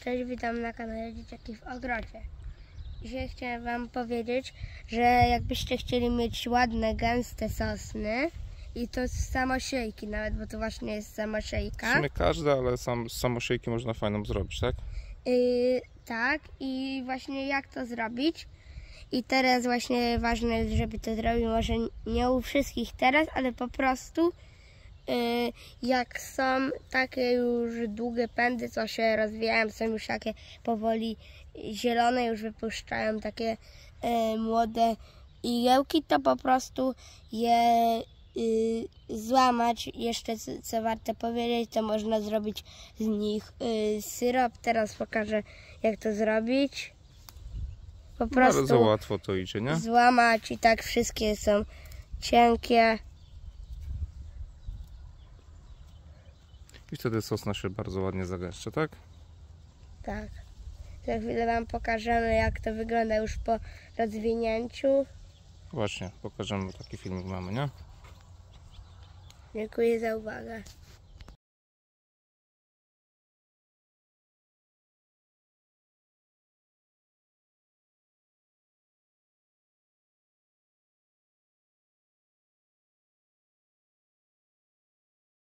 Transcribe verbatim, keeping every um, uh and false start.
Cześć, witam na kanale Dzieciaki w Ogrodzie. Dzisiaj chciałem wam powiedzieć, że jakbyście chcieli mieć ładne, gęste sosny i to z samosiejki nawet, bo to właśnie jest samosiejka. W sumie każda, ale sam, z samosiejki można fajną zrobić, tak? Yy, tak, i właśnie jak to zrobić. I teraz właśnie ważne jest, żeby to zrobić, może nie u wszystkich teraz, ale po prostu Yy, jak są takie już długie pędy, co się rozwijają, są już takie powoli zielone, już wypuszczają takie yy, młode igiełki, to po prostu je yy, złamać. Jeszcze co, co warto powiedzieć, to można zrobić z nich yy, syrop. Teraz pokażę, jak to zrobić. Po prostu bardzo łatwo to idzie, nie? Złamać i tak wszystkie są cienkie. I wtedy sosna się bardzo ładnie zagęszcza, tak? Tak. Za chwilę wam pokażemy, jak to wygląda już po rozwinięciu. Właśnie, pokażemy, taki filmik mamy, nie? Dziękuję za uwagę.